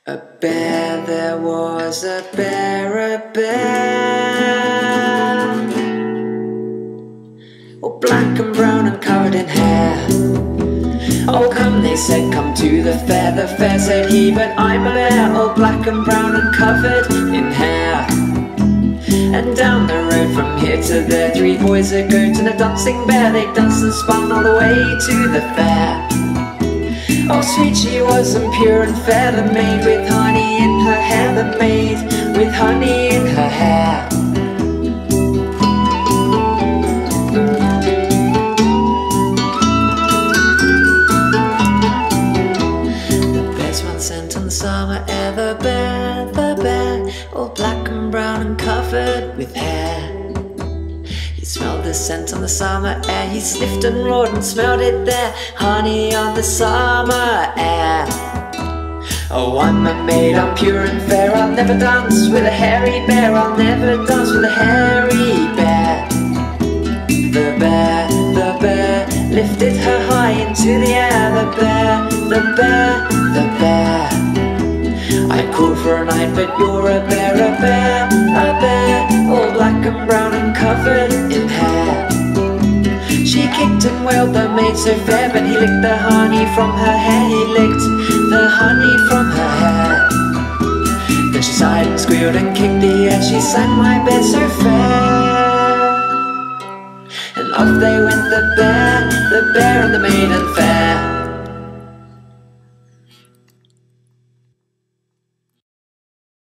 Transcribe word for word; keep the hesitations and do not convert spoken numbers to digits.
A bear, there was a bear, a bear, all black and brown and covered in hair. Oh come, they said, come to the fair. The fair said he, but I'm a bear, all black and brown and covered in hair. And down the road from here to there, three boys a goat and a dancing bear. They danced and spun all the way to the fair. Oh sweet she was and pure and fair, the maid with honey in her hair, the maid with honey in her hair. The bear's one scent on the summer air, the bear, the bear, all black and brown and covered with hair. He smelled the scent on the summer air, he sniffed and roared and smelled it there, honey on the summer air. Oh, I'm a maid, I'm pure and fair, I'll never dance with a hairy bear, I'll never dance with a hairy bear. The bear, the bear, lifted her high into the air, the bear, the bear, the bear. I called for a night, but you're a bear, a bear, a bear, all black and brown and covered in hair. She kicked and wailed, the maid so fair, but he licked the honey from her hair, he licked the honey from her hair. Then she sighed and squealed and kicked the air, she sang, my bear so fair. And off they went, the bear, the bear and the maiden fair.